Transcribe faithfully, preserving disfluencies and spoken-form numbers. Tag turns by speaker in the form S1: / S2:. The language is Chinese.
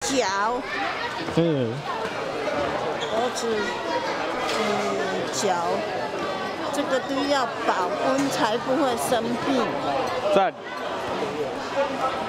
S1: 脚，
S2: 嗯，
S1: 脖子，嗯，脚，这个都要保温才不会生病。
S2: 赞。